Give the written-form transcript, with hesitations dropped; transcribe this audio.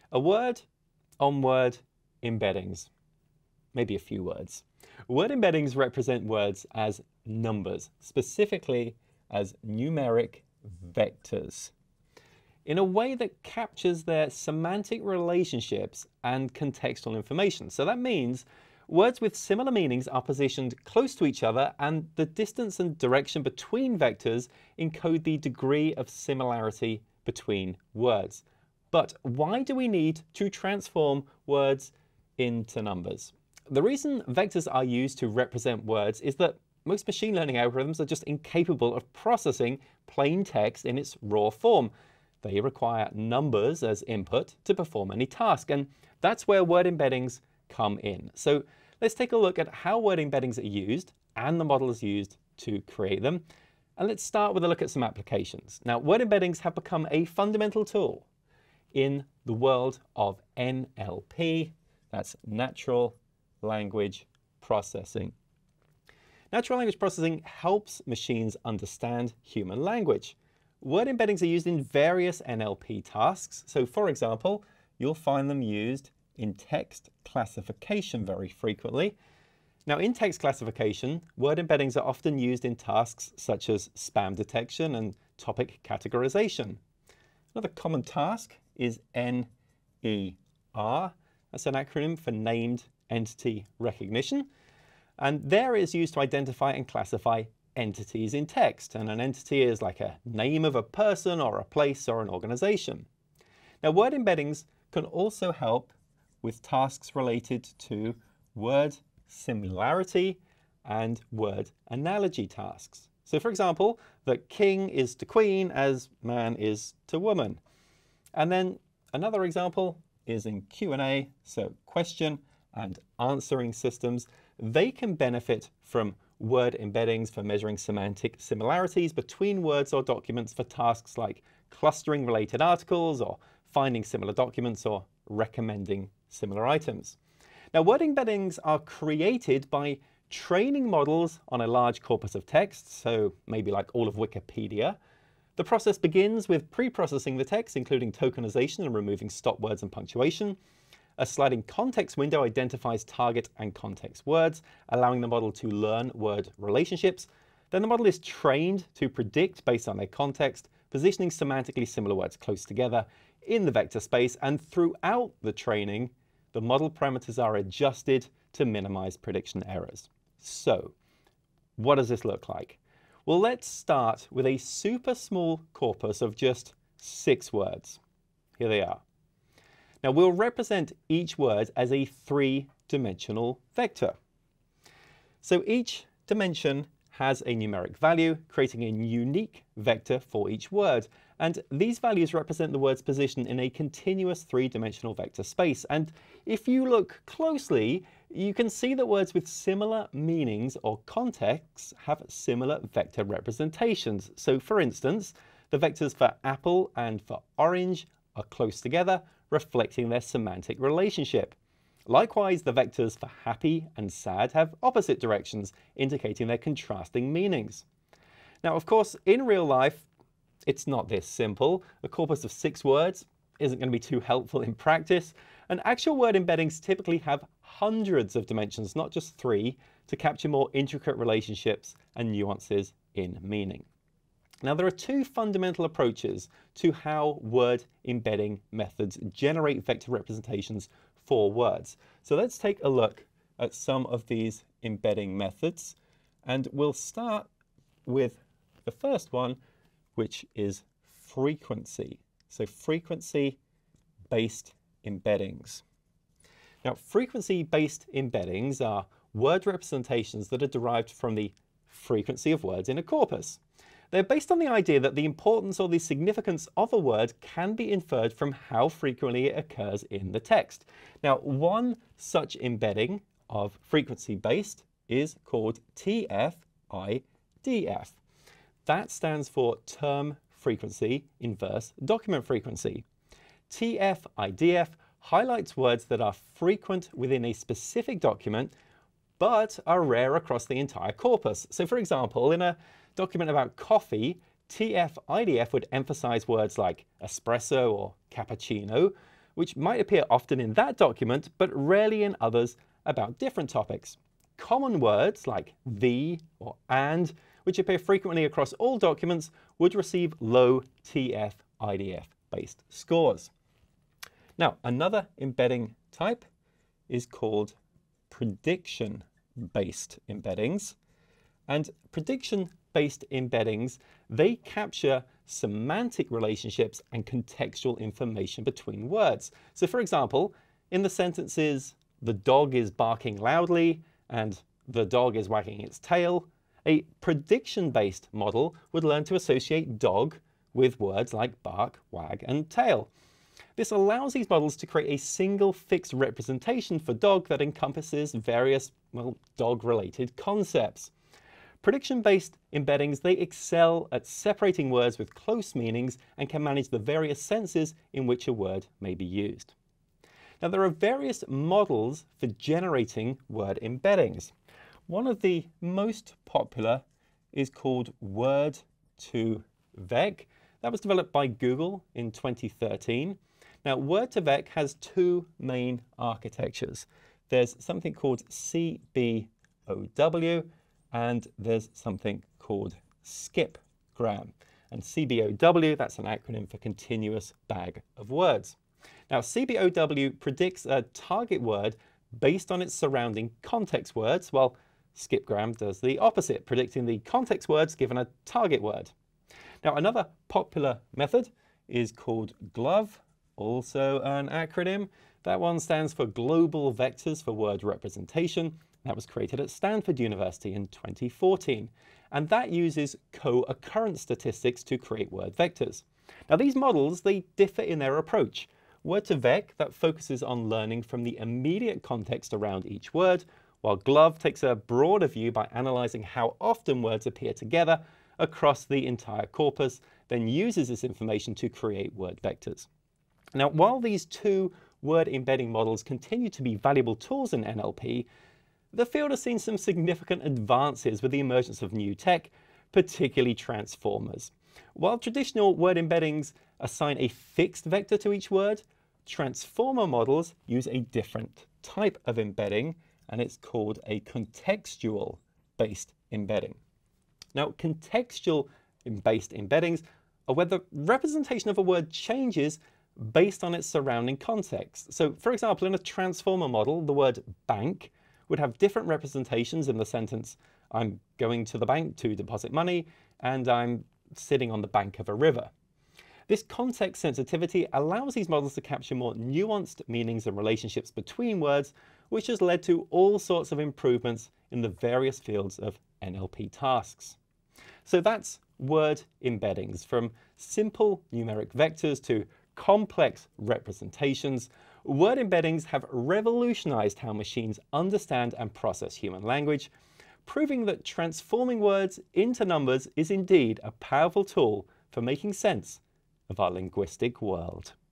A word on word embeddings. Maybe a few words. Word embeddings represent words as numbers, specifically as numeric vectors, in a way that captures their semantic relationships and contextual information. So that means words with similar meanings are positioned close to each other, and the distance and direction between vectors encode the degree of similarity between words. But why do we need to transform words into numbers? The reason vectors are used to represent words is that most machine learning algorithms are just incapable of processing plain text in its raw form. They require numbers as input to perform any task, and that's where word embeddings come in. So let's take a look at how word embeddings are used and the model is used to create them. And let's start with a look at some applications. Now, word embeddings have become a fundamental tool in the world of NLP, that's natural language processing. Natural language processing helps machines understand human language. Word embeddings are used in various NLP tasks. So for example, you'll find them used in text classification very frequently. Now in text classification, word embeddings are often used in tasks such as spam detection and topic categorization. Another common task is NER. That's an acronym for Named Entity Recognition. And there it is used to identify and classify entities in text. And an entity is like a name of a person or a place or an organization. Now, word embeddings can also help with tasks related to word similarity and word analogy tasks. So for example, that king is to queen as man is to woman. And then another example is in Q&A, so question and answering systems. They can benefit from word embeddings for measuring semantic similarities between words or documents for tasks like clustering related articles or finding similar documents or recommending similar items. Now, word embeddings are created by training models on a large corpus of text, so maybe like all of Wikipedia. The process begins with pre-processing the text, including tokenization and removing stop words and punctuation. A sliding context window identifies target and context words, allowing the model to learn word relationships. Then the model is trained to predict based on their context, positioning semantically similar words close together in the vector space. And throughout the training, the model parameters are adjusted to minimize prediction errors. So, what does this look like? Well, let's start with a super small corpus of just 6 words. Here they are. Now, we'll represent each word as a 3-dimensional vector. So each dimension has a numeric value, creating a unique vector for each word. And these values represent the word's position in a continuous 3-dimensional vector space. And if you look closely, you can see that words with similar meanings or contexts have similar vector representations. So for instance, the vectors for apple and for orange are close together, reflecting their semantic relationship. Likewise, the vectors for happy and sad have opposite directions, indicating their contrasting meanings. Now, of course, in real life, it's not this simple. A corpus of 6 words isn't going to be too helpful in practice, and actual word embeddings typically have hundreds of dimensions, not just 3, to capture more intricate relationships and nuances in meaning. Now, there are 2 fundamental approaches to how word embedding methods generate vector representations for words. So let's take a look at some of these embedding methods, and we'll start with the first one, which is frequency. So frequency-based embeddings. Now, frequency-based embeddings are word representations that are derived from the frequency of words in a corpus. They're based on the idea that the importance or the significance of a word can be inferred from how frequently it occurs in the text. Now, one such embedding of frequency-based is called TF-IDF. That stands for term frequency inverse document frequency. TF-IDF highlights words that are frequent within a specific document, but are rare across the entire corpus. So for example, in a document about coffee, TF-IDF would emphasize words like espresso or cappuccino, which might appear often in that document, but rarely in others about different topics. Common words like the or and, which appear frequently across all documents, would receive low TF-IDF based scores. Now, another embedding type is called prediction-based embeddings. And prediction-based embeddings, they capture semantic relationships and contextual information between words. So for example, in the sentences, the dog is barking loudly and the dog is wagging its tail, a prediction-based model would learn to associate dog with words like bark, wag, and tail. This allows these models to create a single fixed representation for dog that encompasses various, well, dog-related concepts. Prediction-based embeddings, they excel at separating words with close meanings and can manage the various senses in which a word may be used. Now, there are various models for generating word embeddings. One of the most popular is called Word2Vec. That was developed by Google in 2013. Now, Word2Vec has two main architectures. There's something called CBOW, and there's something called skipgram. And CBOW, that's an acronym for continuous bag of words. Now, CBOW predicts a target word based on its surrounding context words, while skipgram does the opposite, predicting the context words given a target word. Now, another popular method is called GLOVE, also an acronym. That one stands for Global Vectors for Word Representation. That was created at Stanford University in 2014. And that uses co-occurrence statistics to create word vectors. Now, these models, they differ in their approach. Word2Vec, that focuses on learning from the immediate context around each word, while GLOVE takes a broader view by analyzing how often words appear together across the entire corpus, then uses this information to create word vectors. Now, while these two word embedding models continue to be valuable tools in NLP, the field has seen some significant advances with the emergence of new tech, particularly transformers. While traditional word embeddings assign a fixed vector to each word, transformer models use a different type of embedding, and it's called a contextual-based embedding. Now, contextual-based embeddings are where the representation of a word changes based on its surrounding context. So, for example, in a transformer model, the word bank would have different representations in the sentence, I'm going to the bank to deposit money, and I'm sitting on the bank of a river. This context sensitivity allows these models to capture more nuanced meanings and relationships between words, which has led to all sorts of improvements in the various fields of NLP tasks. So that's word embeddings, from simple numeric vectors to complex representations. Word embeddings have revolutionized how machines understand and process human language, proving that transforming words into numbers is indeed a powerful tool for making sense of our linguistic world.